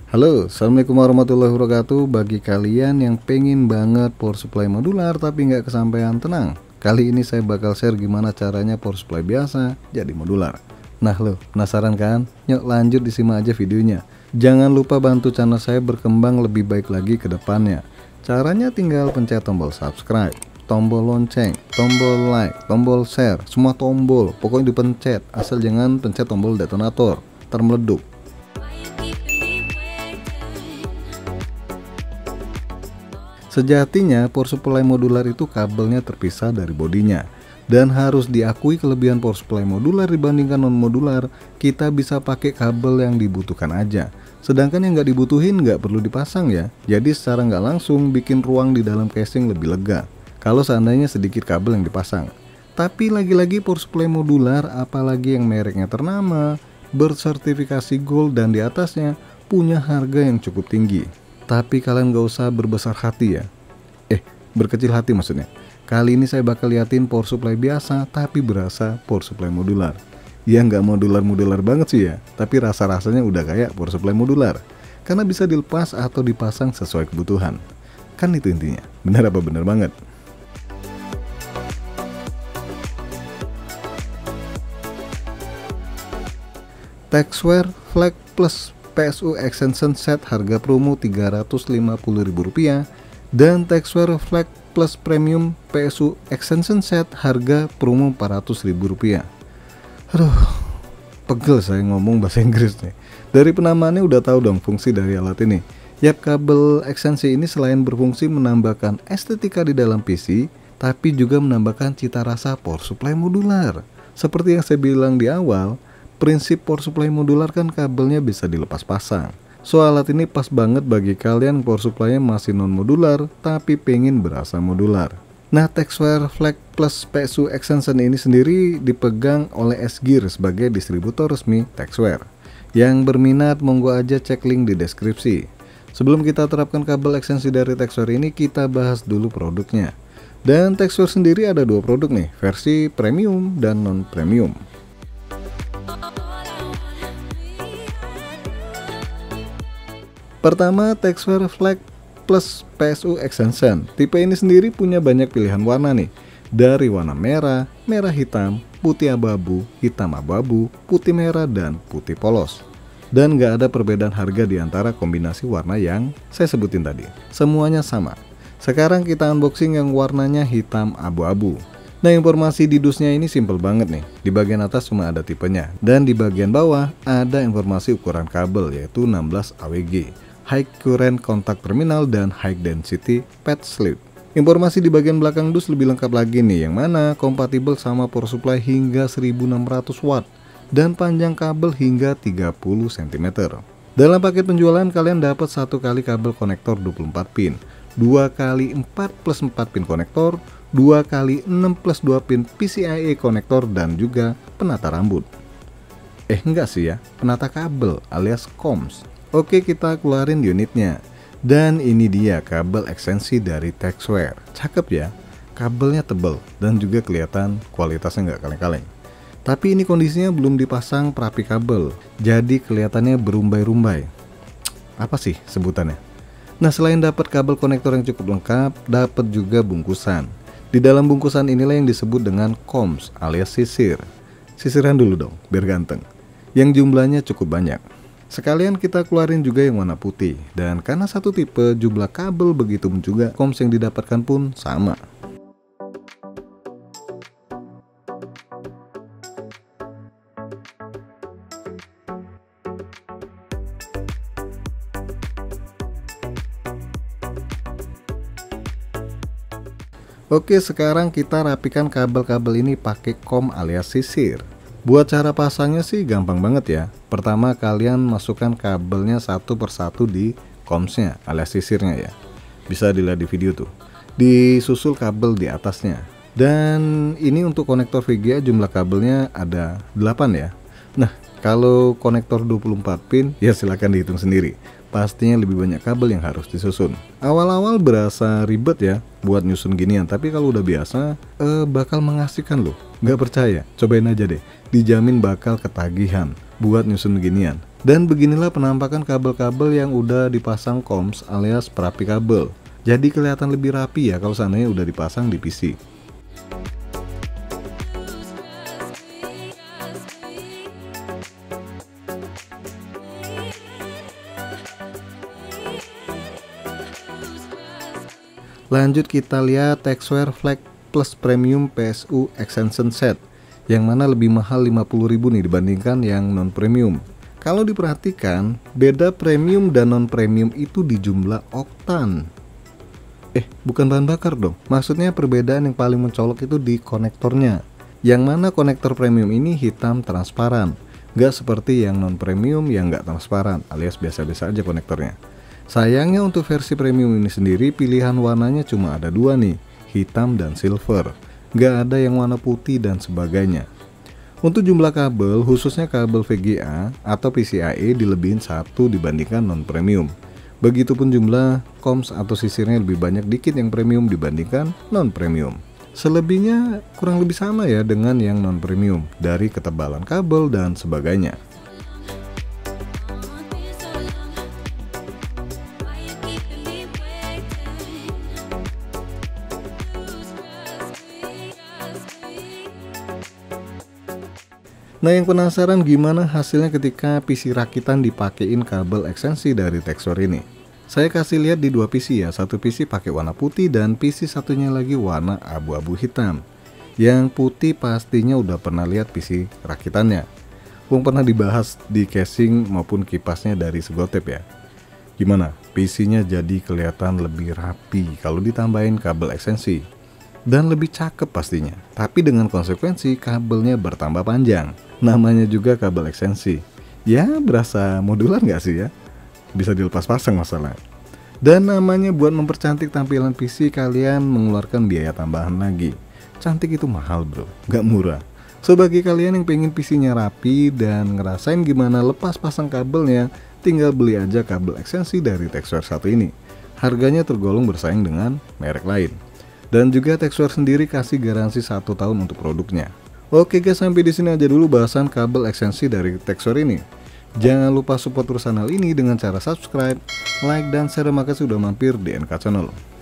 Halo, assalamualaikum warahmatullahi wabarakatuh. Bagi kalian yang pengen banget power supply modular tapi nggak kesampaian, tenang. Kali ini saya bakal share gimana caranya power supply biasa jadi modular. Nah lo, penasaran kan? Yuk lanjut disimak aja videonya. Jangan lupa bantu channel saya berkembang lebih baik lagi ke depannya. Caranya tinggal pencet tombol subscribe, tombol lonceng, tombol like, tombol share, semua tombol. Pokoknya dipencet, asal jangan pencet tombol detonator, termeleduk. Sejatinya power supply modular itu kabelnya terpisah dari bodinya. Dan harus diakui kelebihan power supply modular dibandingkan non modular, kita bisa pakai kabel yang dibutuhkan aja. Sedangkan yang nggak dibutuhin nggak perlu dipasang ya. Jadi secara nggak langsung bikin ruang di dalam casing lebih lega kalau seandainya sedikit kabel yang dipasang. Tapi lagi-lagi power supply modular, apalagi yang mereknya ternama, bersertifikasi gold dan di atasnya, punya harga yang cukup tinggi. Tapi kalian gak usah berbesar hati ya. Berkecil hati maksudnya. Kali ini saya bakal liatin power supply biasa tapi berasa power supply modular. Ya nggak modular-modular banget sih ya, tapi rasa-rasanya udah kayak power supply modular. Karena bisa dilepas atau dipasang sesuai kebutuhan. Kan itu intinya. Benar apa benar banget? Texware Flex Plus PSU Extension Set harga promo Rp350.000 dan Texware Flex Plus Premium PSU Extension Set harga promo Rp400.000. Aduh, pegel saya ngomong bahasa Inggris nih. Dari penamaannya udah tahu dong fungsi dari alat ini. Yap, kabel ekstensi ini selain berfungsi menambahkan estetika di dalam PC, tapi juga menambahkan cita rasa power supply modular. Seperti yang saya bilang di awal, prinsip power supply modular kan kabelnya bisa dilepas pasang. So alat ini pas banget bagi kalian power supply-nya masih non modular tapi pengen berasa modular. Nah, Texware Flex Plus PSU Extension ini sendiri dipegang oleh S-Gear sebagai distributor resmi Texware. Yang berminat monggo aja cek link di deskripsi. Sebelum kita terapkan kabel ekstensi dari Texware ini, kita bahas dulu produknya. Dan Texware sendiri ada dua produk nih, versi premium dan non premium. Pertama, Texware Flex Plus PSU Extension. Tipe ini sendiri punya banyak pilihan warna nih. Dari warna merah, merah hitam, putih abu-abu, hitam abu-abu, putih merah, dan putih polos. Dan nggak ada perbedaan harga di antara kombinasi warna yang saya sebutin tadi. Semuanya sama. Sekarang kita unboxing yang warnanya hitam abu-abu. Nah, informasi di dusnya ini simple banget nih. Di bagian atas cuma ada tipenya. Dan di bagian bawah ada informasi ukuran kabel yaitu 16 AWG. High Current Contact Terminal dan High Density Pad Slip. Informasi di bagian belakang dus lebih lengkap lagi nih, yang mana kompatibel sama power supply hingga 1600 watt dan panjang kabel hingga 30 cm. Dalam paket penjualan kalian dapat satu kali kabel konektor 24 pin, 2 kali 4 plus 4 pin konektor, 2 kali 6 plus 2 pin PCIe konektor, dan juga penata rambut. Enggak sih ya, penata kabel alias COMS. Oke, kita keluarin unitnya. Dan ini dia kabel ekstensi dari Texware. Cakep ya, kabelnya tebal dan juga kelihatan kualitasnya nggak kaleng-kaleng. Tapi ini kondisinya belum dipasang perapi kabel, jadi kelihatannya berumbai-rumbai. Apa sih sebutannya? Nah, selain dapat kabel konektor yang cukup lengkap, dapat juga bungkusan. Di dalam bungkusan inilah yang disebut dengan COMS alias sisir. Sisiran dulu dong, biar ganteng. Yang jumlahnya cukup banyak. Sekalian kita keluarin juga yang warna putih. Dan karena satu tipe, jumlah kabel begitu juga COMS yang didapatkan pun sama. Oke, sekarang kita rapikan kabel-kabel ini pakai COM alias sisir. Buat cara pasangnya sih gampang banget ya. Pertama, kalian masukkan kabelnya satu persatu di COMS-nya alias sisirnya ya. Bisa dilihat di video tuh. Disusul kabel di atasnya. Dan ini untuk konektor VGA jumlah kabelnya ada 8 ya. Nah, kalau konektor 24 pin ya silahkan dihitung sendiri. Pastinya lebih banyak kabel yang harus disusun. Awal-awal berasa ribet ya buat nyusun ginian, tapi kalau udah biasa bakal mengasihkan loh. Nggak percaya? Cobain aja deh. Dijamin bakal ketagihan buat nyusun ginian. Dan beginilah penampakan kabel-kabel yang udah dipasang comms alias perapi kabel. Jadi kelihatan lebih rapi ya kalau seandainya udah dipasang di PC. Lanjut kita lihat Texware Flex Plus Premium PSU Extension Set, yang mana lebih mahal 50.000 nih dibandingkan yang non premium. Kalau diperhatikan, beda premium dan non premium itu di jumlah oktan. Bukan bahan bakar dong. Maksudnya perbedaan yang paling mencolok itu di konektornya. Yang mana konektor premium ini hitam transparan, nggak seperti yang non premium yang nggak transparan alias biasa-biasa aja konektornya. Sayangnya untuk versi premium ini sendiri pilihan warnanya cuma ada dua nih, hitam dan silver. Nggak ada yang warna putih dan sebagainya. Untuk jumlah kabel, khususnya kabel VGA atau PCIe dilebihin satu dibandingkan non premium. Begitupun jumlah comms atau sisirnya lebih banyak dikit yang premium dibandingkan non premium. Selebihnya kurang lebih sama ya dengan yang non premium dari ketebalan kabel dan sebagainya. Nah, yang penasaran gimana hasilnya ketika PC rakitan dipakein kabel ekstensi dari Texware ini? Saya kasih lihat di dua PC ya, satu PC pakai warna putih dan PC satunya lagi warna abu-abu hitam. Yang putih pastinya udah pernah lihat PC rakitannya. Pernah dibahas di casing maupun kipasnya dari Segotep ya. Gimana? PC-nya jadi kelihatan lebih rapi kalau ditambahin kabel ekstensi. Dan lebih cakep pastinya, tapi dengan konsekuensi kabelnya bertambah panjang. Namanya juga kabel ekstensi. Ya berasa modular nggak sih ya? Bisa dilepas pasang masalah. Dan namanya buat mempercantik tampilan PC kalian mengeluarkan biaya tambahan lagi. Cantik itu mahal bro, nggak murah. So bagi kalian yang pengen PC-nya rapi dan ngerasain gimana lepas pasang kabelnya, tinggal beli aja kabel ekstensi dari Texware satu ini. Harganya tergolong bersaing dengan merek lain. Dan juga Texware sendiri kasih garansi 1 tahun untuk produknya. Oke guys, sampai di sini aja dulu bahasan kabel ekstensi dari Texware ini. Jangan lupa support terus channel ini dengan cara subscribe, like, dan share. Makasih sudah mampir di NK Channel.